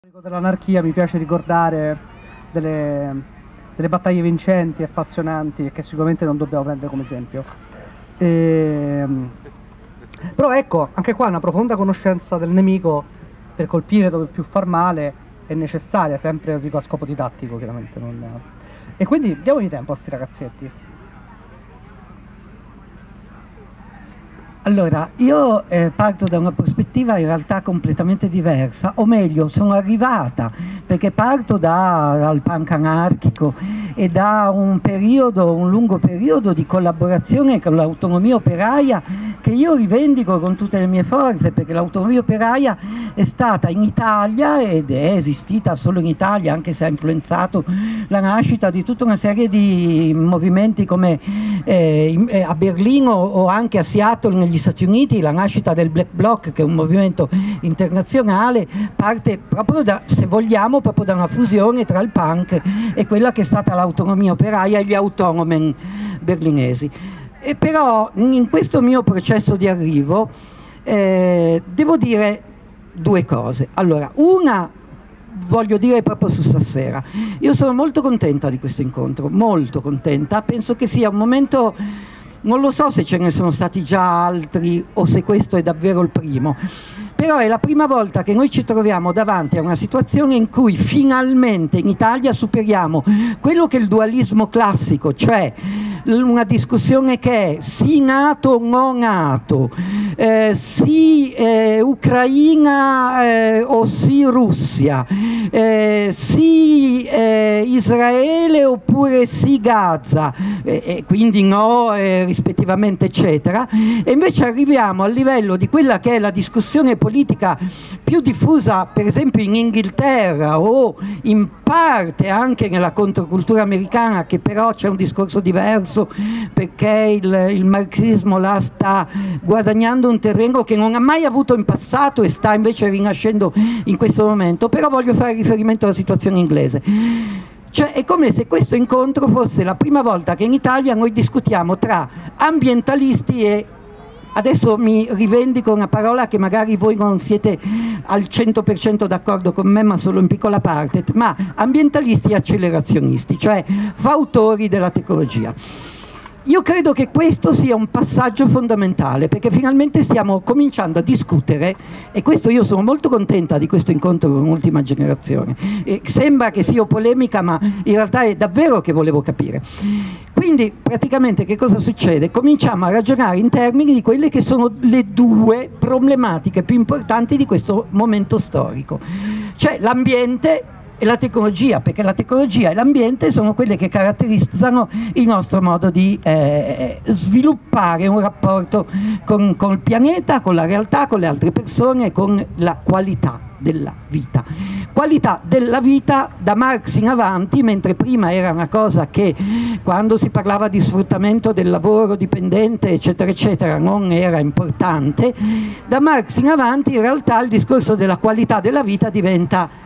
Dell'anarchia mi piace ricordare delle battaglie vincenti e appassionanti e che sicuramente non dobbiamo prendere come esempio. Però ecco, anche qua una profonda conoscenza del nemico per colpire dove più far male è necessaria, sempre dico a scopo didattico chiaramente. E quindi diamogli tempo a sti ragazzetti. Allora, io parto da una prospettiva in realtà completamente diversa, o meglio, sono arrivata, perché parto dal punk anarchico e da un lungo periodo di collaborazione con l'autonomia operaia, che io rivendico con tutte le mie forze, perché l'autonomia operaia è stata in Italia ed è esistita solo in Italia, anche se ha influenzato la nascita di tutta una serie di movimenti come a Berlino o anche a Seattle negli Stati Uniti. La nascita del Black Bloc, che è un movimento internazionale, parte proprio da, se vogliamo, proprio da una fusione tra il punk e quella che è stata l'autonomia operaia e gli autonomen berlinesi. E però in questo mio processo di arrivo devo dire due cose. Allora, una voglio dire proprio su stasera, io sono molto contenta di questo incontro, molto contenta, penso che sia un momento, non lo so se ce ne sono stati già altri o se questo è davvero il primo, però è la prima volta che noi ci troviamo davanti a una situazione in cui finalmente in Italia superiamo quello che è il dualismo classico, cioè una discussione che è sì NATO o no NATO, sì Ucraina o sì Russia, sì Israele oppure sì Gaza, quindi no rispettivamente eccetera, e invece arriviamo al livello di quella che è la discussione politica più diffusa per esempio in Inghilterra o in parte anche nella controcultura americana, che però c'è un discorso diverso perché il marxismo là sta guadagnando un terreno che non ha mai avuto in passato e sta invece rinascendo in questo momento. Però voglio fare riferimento alla situazione inglese. Cioè è come se questo incontro fosse la prima volta che in Italia noi discutiamo tra ambientalisti e, adesso mi rivendico una parola che magari voi non siete al 100% d'accordo con me, ma solo in piccola parte, ma ambientalisti e accelerazionisti, cioè fautori della tecnologia. Io credo che questo sia un passaggio fondamentale, perché finalmente stiamo cominciando a discutere, e questo io sono molto contenta di questo incontro con l'ultima generazione. Sembra che sia polemica, ma in realtà è davvero che volevo capire. Quindi praticamente che cosa succede? Cominciamo a ragionare in termini di quelle che sono le due problematiche più importanti di questo momento storico, cioè l'ambiente e la tecnologia, perché la tecnologia e l'ambiente sono quelle che caratterizzano il nostro modo di sviluppare un rapporto con il pianeta, con la realtà, con le altre persone, con la qualità della vita. Qualità della vita da Marx in avanti, mentre prima era una cosa che quando si parlava di sfruttamento del lavoro dipendente eccetera eccetera non era importante, da Marx in avanti in realtà il discorso della qualità della vita diventa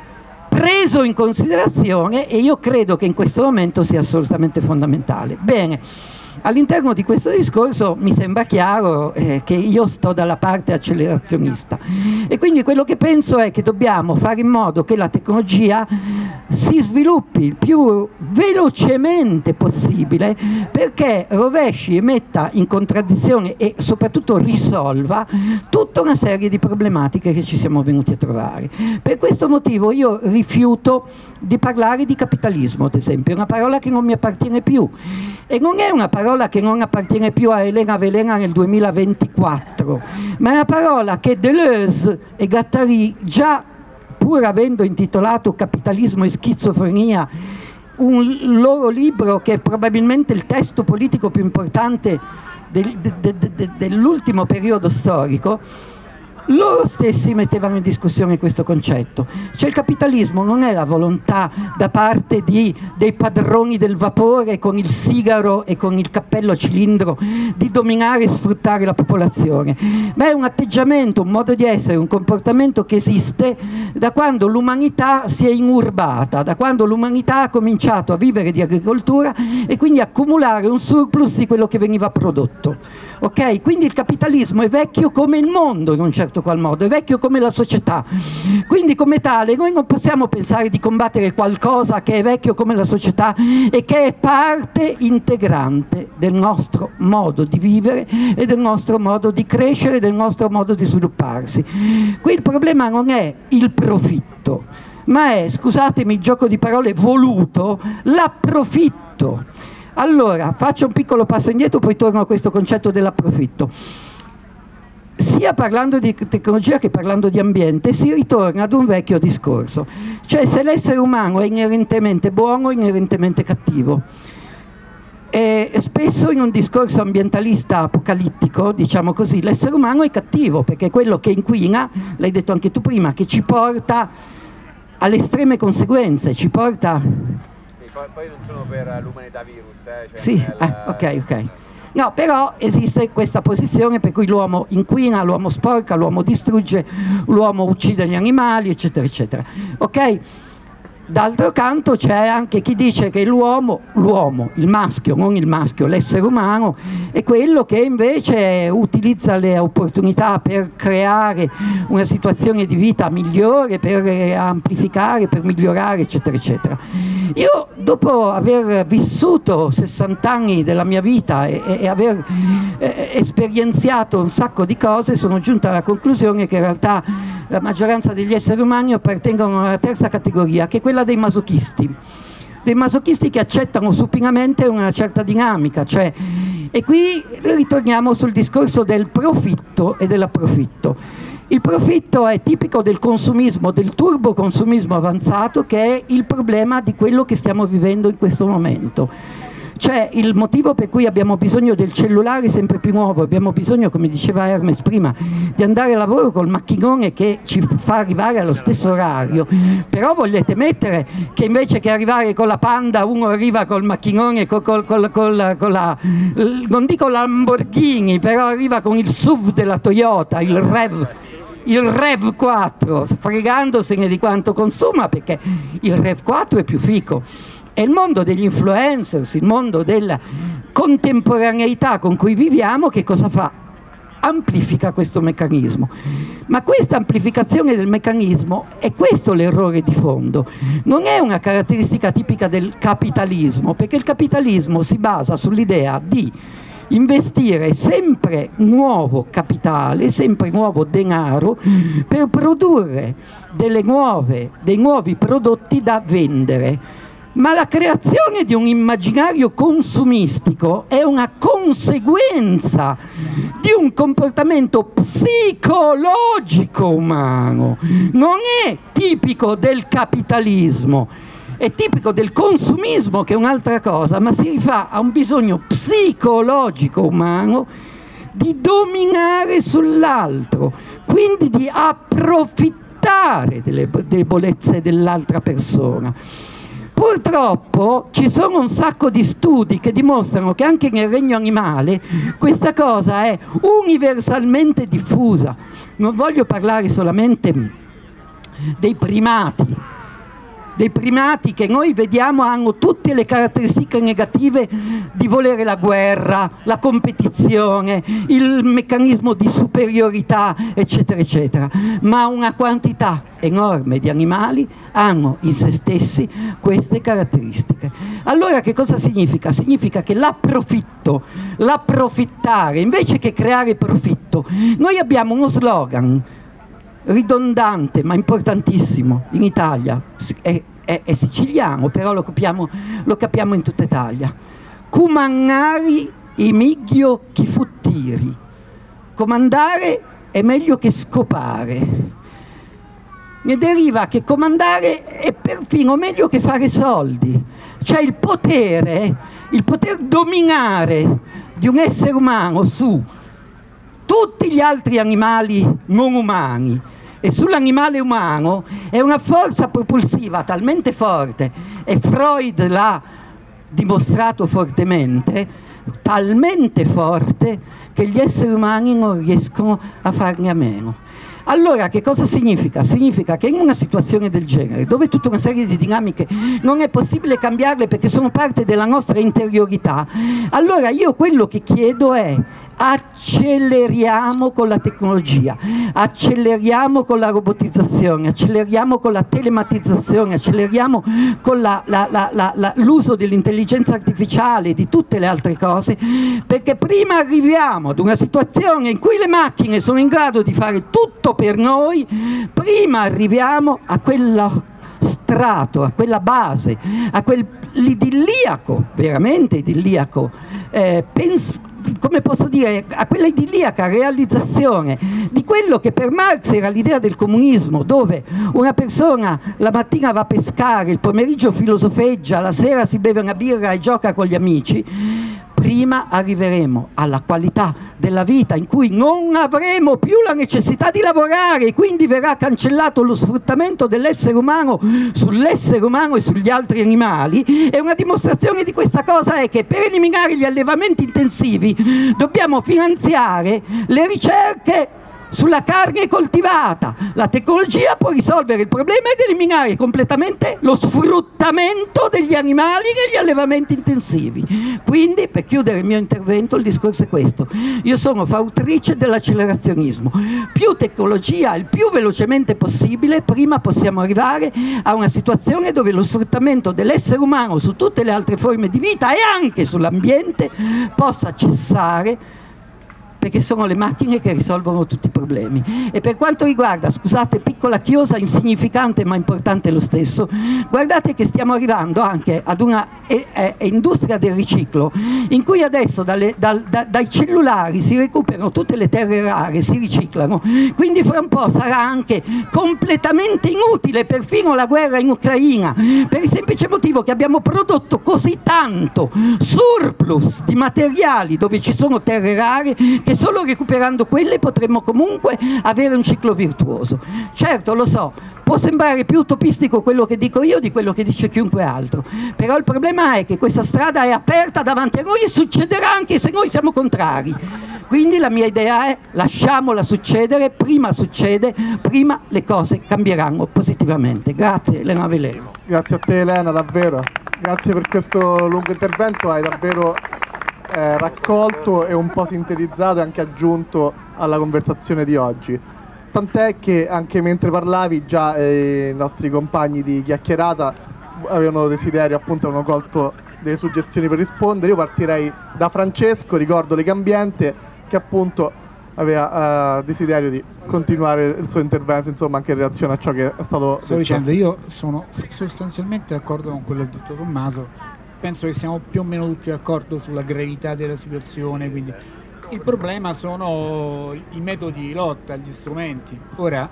preso in considerazione, e io credo che in questo momento sia assolutamente fondamentale. Bene, all'interno di questo discorso mi sembra chiaro che io sto dalla parte accelerazionista, e quindi quello che penso è che dobbiamo fare in modo che la tecnologia si sviluppi il più velocemente possibile, perché rovesci e metta in contraddizione e soprattutto risolva tutta una serie di problematiche che ci siamo venuti a trovare. Per questo motivo io rifiuto di parlare di capitalismo, ad esempio, è una parola che non mi appartiene più, e non è una parola che non appartiene più a Elena Velena nel 2024, ma è una parola che Deleuze e Guattari, già pur avendo intitolato Capitalismo e schizofrenia, un loro libro che è probabilmente il testo politico più importante dell'ultimo periodo storico, loro stessi mettevano in discussione questo concetto. Cioè il capitalismo non è la volontà da parte dei padroni del vapore con il sigaro e con il cappello a cilindro di dominare e sfruttare la popolazione, ma è un atteggiamento, un modo di essere, un comportamento che esiste da quando l'umanità si è inurbata, da quando l'umanità ha cominciato a vivere di agricoltura e quindi accumulare un surplus di quello che veniva prodotto. ok? Quindi il capitalismo è vecchio come il mondo in un certo qual modo, è vecchio come la società, quindi come tale noi non possiamo pensare di combattere qualcosa che è vecchio come la società e che è parte integrante del nostro modo di vivere e del nostro modo di crescere, del nostro modo di svilupparsi. Qui il problema non è il profitto, ma è, scusatemi il gioco di parole voluto, l'approfitto. Allora, faccio un piccolo passo indietro, poi torno a questo concetto dell'approfitto. Sia parlando di tecnologia che parlando di ambiente si ritorna ad un vecchio discorso, cioè se l'essere umano è inerentemente buono o inerentemente cattivo. E spesso in un discorso ambientalista apocalittico, diciamo così, l'essere umano è cattivo perché è quello che inquina, l'hai detto anche tu prima, che ci porta alle estreme conseguenze, ci porta... Poi non sono per l'umanità virus, cioè sì, ok. No, però esiste questa posizione per cui l'uomo inquina, l'uomo sporca, l'uomo distrugge, l'uomo uccide gli animali, eccetera, eccetera. Ok? D'altro canto c'è anche chi dice che l'uomo, il maschio, non il maschio, l'essere umano, è quello che invece utilizza le opportunità per creare una situazione di vita migliore, per amplificare, per migliorare, eccetera, eccetera. Io, dopo aver vissuto 60 anni della mia vita e aver esperienziato un sacco di cose, sono giunta alla conclusione che in realtà la maggioranza degli esseri umani appartengono alla terza categoria, che è quella dei masochisti che accettano supinamente una certa dinamica, cioè, e qui ritorniamo sul discorso del profitto e dell'approfitto. Il profitto è tipico del consumismo, del turboconsumismo avanzato, che è il problema di quello che stiamo vivendo in questo momento. Cioè il motivo per cui abbiamo bisogno del cellulare sempre più nuovo, abbiamo bisogno, come diceva Hermes prima, di andare a lavoro col macchinone che ci fa arrivare allo stesso orario, però volete mettere che invece che arrivare con la Panda uno arriva col macchinone, non dico Lamborghini, però arriva con il SUV della Toyota, il REV 4, fregandosene di quanto consuma, perché il REV 4 è più fico. È il mondo degli influencers, il mondo della contemporaneità con cui viviamo, che cosa fa? Amplifica questo meccanismo. Ma questa amplificazione del meccanismo, è questo l'errore di fondo, non è una caratteristica tipica del capitalismo, perché il capitalismo si basa sull'idea di investire sempre nuovo capitale, sempre nuovo denaro per produrre dei nuovi prodotti da vendere. Ma la creazione di un immaginario consumistico è una conseguenza di un comportamento psicologico umano, non è tipico del capitalismo, è tipico del consumismo, che è un'altra cosa, ma si rifà a un bisogno psicologico umano di dominare sull'altro, quindi di approfittare delle debolezze dell'altra persona. Purtroppo ci sono un sacco di studi che dimostrano che anche nel regno animale questa cosa è universalmente diffusa. Non voglio parlare solamente dei primati che noi vediamo hanno tutte le caratteristiche negative di volere la guerra, la competizione, il meccanismo di superiorità, eccetera, eccetera, ma una quantità enorme di animali hanno in se stessi queste caratteristiche. Allora che cosa significa? Significa che l'approfittare, invece che creare profitto, noi abbiamo uno slogan ridondante ma importantissimo in Italia, è siciliano, però lo capiamo in tutta Italia: comandare è meglio che futtiri. Comandare è meglio che scopare. Ne deriva che comandare è perfino meglio che fare soldi, cioè il poter dominare di un essere umano su tutti gli altri animali non umani e sull'animale umano è una forza propulsiva talmente forte, e Freud l'ha dimostrato fortemente, talmente forte che gli esseri umani non riescono a farne a meno. Allora che cosa significa? Significa che in una situazione del genere, dove tutta una serie di dinamiche non è possibile cambiarle perché sono parte della nostra interiorità, allora io quello che chiedo è: acceleriamo con la tecnologia, acceleriamo con la robotizzazione, acceleriamo con la telematizzazione, acceleriamo con l'uso dell'intelligenza artificiale, di tutte le altre cose, perché prima arriviamo ad una situazione in cui le macchine sono in grado di fare tutto per noi, prima arriviamo a quello strato, a quella base, a quell'idilliaco, veramente idilliaco, come posso dire, a quella idilliaca realizzazione di quello che per Marx era l'idea del comunismo, dove una persona la mattina va a pescare, il pomeriggio filosofeggia, la sera si beve una birra e gioca con gli amici. Prima arriveremo alla qualità della vita in cui non avremo più la necessità di lavorare e quindi verrà cancellato lo sfruttamento dell'essere umano sull'essere umano e sugli altri animali, e una dimostrazione di questa cosa è che per eliminare gli allevamenti intensivi dobbiamo finanziare le ricerche sulla carne coltivata. La tecnologia può risolvere il problema ed eliminare completamente lo sfruttamento degli animali negli allevamenti intensivi. Quindi, per chiudere il mio intervento, il discorso è questo: io sono fautrice dell'accelerazionismo. Più tecnologia, il più velocemente possibile, prima possiamo arrivare a una situazione dove lo sfruttamento dell'essere umano su tutte le altre forme di vita e anche sull'ambiente possa cessare, perché sono le macchine che risolvono tutti i problemi. E per quanto riguarda, scusate, piccola chiosa, insignificante ma importante lo stesso, guardate che stiamo arrivando anche ad una industria del riciclo, in cui adesso dai cellulari si recuperano tutte le terre rare, si riciclano, quindi fra un po' sarà anche completamente inutile perfino la guerra in Ucraina, per il semplice motivo che abbiamo prodotto così tanto surplus di materiali dove ci sono terre rare, che solo recuperando quelle potremmo comunque avere un ciclo virtuoso. Certo, lo so, può sembrare più utopistico quello che dico io di quello che dice chiunque altro, però il problema è che questa strada è aperta davanti a noi e succederà anche se noi siamo contrari. Quindi la mia idea è: lasciamola succedere, prima succede, prima le cose cambieranno positivamente. Grazie Elena Veleno. Grazie a te Elena, davvero. Grazie per questo lungo intervento, hai davvero raccolto e un po' sintetizzato e anche aggiunto alla conversazione di oggi. Tant'è che anche mentre parlavi già i nostri compagni di chiacchierata avevano desiderio, appunto avevano colto delle suggestioni per rispondere. Io partirei da Francesco, ricordo Legambiente, che appunto aveva desiderio di continuare il suo intervento, insomma, anche in relazione a ciò che è stato detto. Sto dicendo, io sono sostanzialmente d'accordo con quello che ha detto Tommaso. Penso che siamo più o meno tutti d'accordo sulla gravità della situazione, quindi il problema sono i metodi di lotta, gli strumenti. Ora,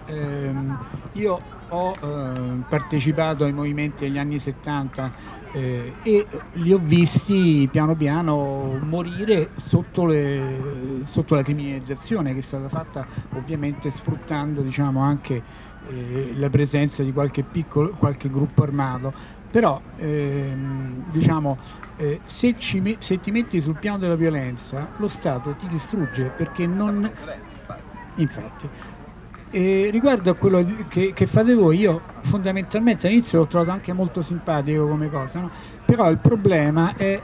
io ho partecipato ai movimenti degli anni 70 e li ho visti piano piano morire sotto la criminalizzazione che è stata fatta, ovviamente sfruttando, diciamo, anche la presenza di qualche gruppo armato. Però diciamo, se ti metti sul piano della violenza, lo Stato ti distrugge, perché non... Infatti, riguardo a quello che fate voi, io fondamentalmente all'inizio l'ho trovato anche molto simpatico come cosa, no? Però il problema è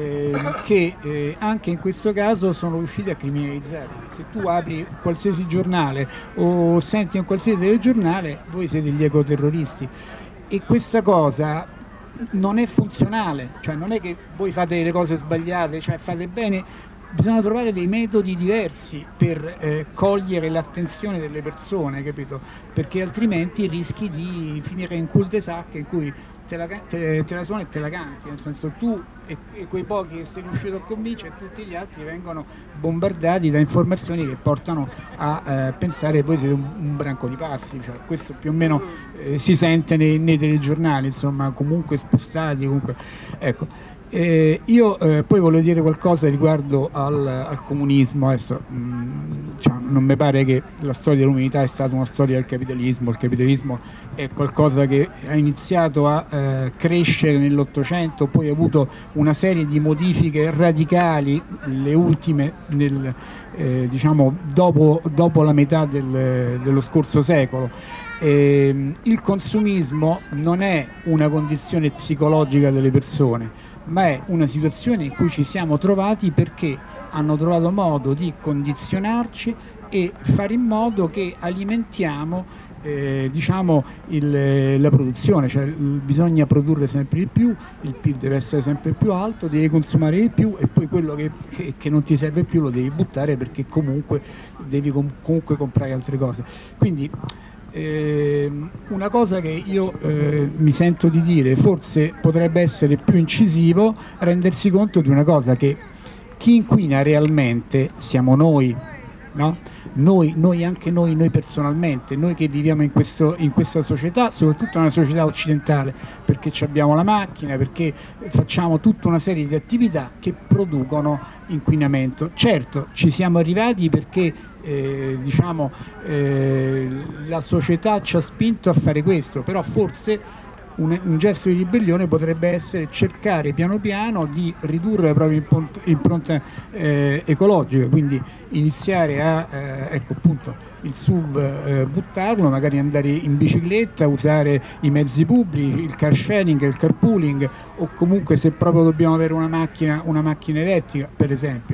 che anche in questo caso sono riusciti a criminalizzare. Se tu apri qualsiasi giornale o senti un qualsiasi telegiornale, voi siete gli ecoterroristi. E questa cosa non è funzionale, cioè non è che voi fate le cose sbagliate, cioè fate bene, bisogna trovare dei metodi diversi per cogliere l'attenzione delle persone, capito? Perché altrimenti rischi di finire in cul-de-sac in cui te la suoni e te la canti, nel senso tu e quei pochi che sei riuscito a convincere, tutti gli altri vengono bombardati da informazioni che portano a pensare poi siete un branco di passi, cioè questo più o meno si sente nei telegiornali, insomma, comunque spostati, comunque, ecco. Io poi volevo dire qualcosa riguardo al comunismo. Adesso cioè, non mi pare che la storia dell'umanità è stata una storia del capitalismo. Il capitalismo è qualcosa che ha iniziato a crescere nell'Ottocento, poi ha avuto una serie di modifiche radicali, le ultime diciamo dopo la metà dello scorso secolo. Il consumismo non è una condizione psicologica delle persone, ma è una situazione in cui ci siamo trovati perché hanno trovato modo di condizionarci e fare in modo che alimentiamo diciamo la produzione, cioè bisogna produrre sempre di più, il PIL deve essere sempre più alto, devi consumare di più e poi quello che non ti serve più lo devi buttare perché comunque devi comunque comprare altre cose. Quindi una cosa che io mi sento di dire, forse potrebbe essere più incisivo rendersi conto di una cosa, che chi inquina realmente siamo noi, no? Noi anche noi personalmente, noi che viviamo in questa società, soprattutto nella società occidentale, perché abbiamo la macchina, perché facciamo tutta una serie di attività che producono inquinamento. Certo, ci siamo arrivati perché diciamo la società ci ha spinto a fare questo, però forse un gesto di ribellione potrebbe essere cercare piano piano di ridurre la propria impronta ecologica, quindi iniziare a ecco appunto il SUV buttarlo, magari andare in bicicletta, usare i mezzi pubblici, il car sharing, il carpooling, o comunque se proprio dobbiamo avere una macchina elettrica per esempio.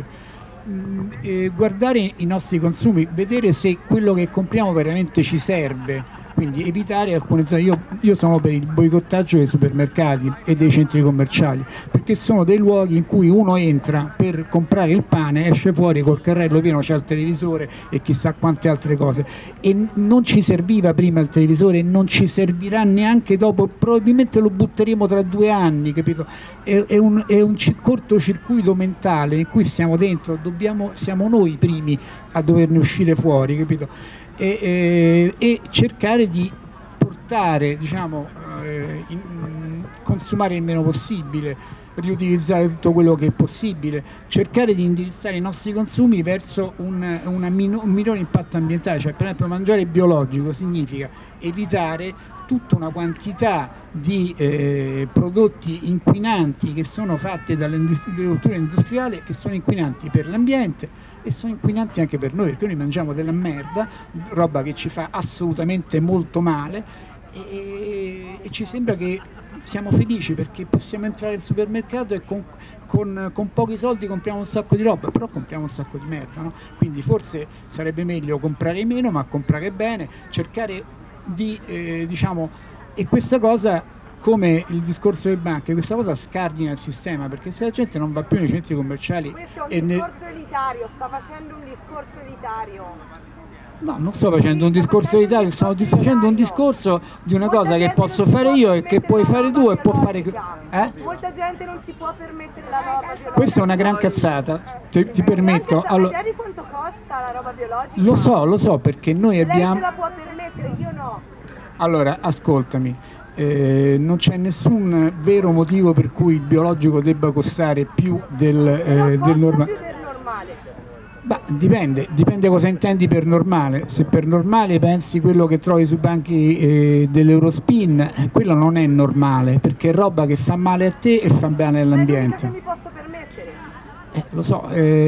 Guardare i nostri consumi, vedere se quello che compriamo veramente ci serve, quindi evitare alcune zone. Io sono per il boicottaggio dei supermercati e dei centri commerciali, perché sono dei luoghi in cui uno entra per comprare il pane, esce fuori col carrello pieno, c'è il televisore e chissà quante altre cose, e non ci serviva prima il televisore e non ci servirà neanche dopo, probabilmente lo butteremo tra 2 anni, capito? È un cortocircuito mentale in cui stiamo dentro, siamo noi i primi a doverne uscire fuori, capito? E cercare di portare, diciamo, consumare il meno possibile, riutilizzare tutto quello che è possibile, cercare di indirizzare i nostri consumi verso un minore impatto ambientale. Cioè, per esempio, mangiare biologico significa evitare tutta una quantità di prodotti inquinanti che sono fatti dall'agricoltura industriale, che sono inquinanti per l'ambiente e sono inquinanti anche per noi, perché noi mangiamo della merda, roba che ci fa assolutamente molto male, e ci sembra che siamo felici perché possiamo entrare al supermercato e con pochi soldi compriamo un sacco di roba, però compriamo un sacco di merda, no? Quindi forse sarebbe meglio comprare meno ma comprare bene, cercare di diciamo, e questa cosa, come il discorso delle banche, questa cosa scardina il sistema, perché se la gente non va più nei centri commerciali... Questo è un discorso elitario, sta facendo un discorso elitario. No, non sto facendo un discorso elitario, sto facendo un discorso di una cosa che posso fare io e che puoi fare tu e può fare... Molta gente non si può permettere la roba biologica. Questa è una gran cazzata, ti permetto. Allora, vedi quanto costa la roba biologica? Lo so, perché noi abbiamo... Lei se la può permettere, io no. Allora, ascoltami. Non c'è nessun vero motivo per cui il biologico debba costare più del normale. Beh, dipende cosa intendi per normale. Se per normale pensi quello che trovi sui banchi dell'Eurospin, quello non è normale, perché è roba che fa male a te e fa bene all'ambiente. Ma mi posso permettere? Lo so.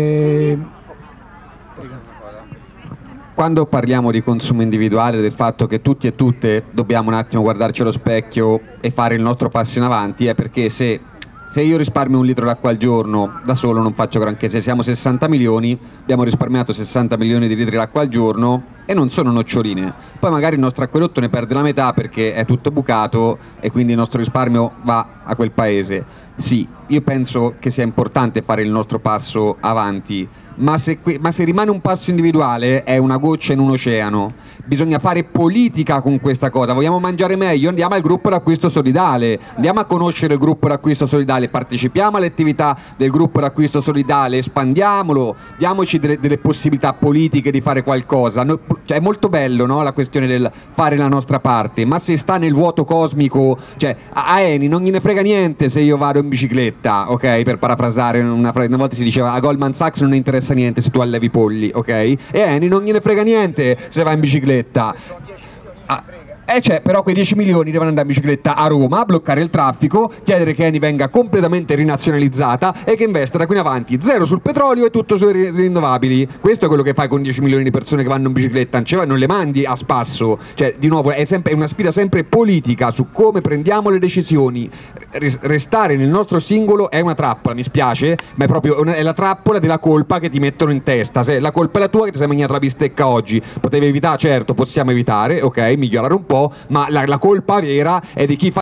Quando parliamo di consumo individuale, del fatto che tutti e tutte dobbiamo un attimo guardarci allo specchio e fare il nostro passo in avanti, è perché se io risparmio 1 litro d'acqua al giorno, da solo non faccio granché. Se siamo 60 milioni, abbiamo risparmiato 60 milioni di litri d'acqua al giorno e non sono noccioline. Poi magari il nostro acquedotto ne perde la metà perché è tutto bucato e quindi il nostro risparmio va a quel paese. Sì, io penso che sia importante fare il nostro passo avanti, ma se rimane un passo individuale è una goccia in un oceano. Bisogna fare politica con questa cosa. Vogliamo mangiare meglio? Andiamo al gruppo d'acquisto solidale, andiamo a conoscere il gruppo d'acquisto solidale, partecipiamo alle attività del gruppo d'acquisto solidale, espandiamolo, diamoci delle possibilità politiche di fare qualcosa. Cioè, è molto bello, no, la questione del fare la nostra parte, ma se sta nel vuoto cosmico, cioè a Eni non gliene frega niente se io vado in bicicletta, ok? Per parafrasare una volta si diceva a Goldman Sachs non ne interessa niente se tu allevi polli, ok? E Eni non gliene frega niente se va in bicicletta. Però quei 10 milioni devono andare in bicicletta a Roma, bloccare il traffico, chiedere che Eni venga completamente rinazionalizzata e che investa da qui in avanti zero sul petrolio e tutto sulle rinnovabili. Questo è quello che fai con 10 milioni di persone che vanno in bicicletta, non le mandi a spasso. Cioè, di nuovo, è una sfida sempre politica su come prendiamo le decisioni. Restare nel nostro singolo è una trappola, mi spiace, ma è proprio è la trappola della colpa che ti mettono in testa. Se la colpa è la tua che ti sei mangiata la bistecca oggi, potevi evitare, certo, possiamo evitare, ok, migliorare un po', ma la colpa vera è di chi fa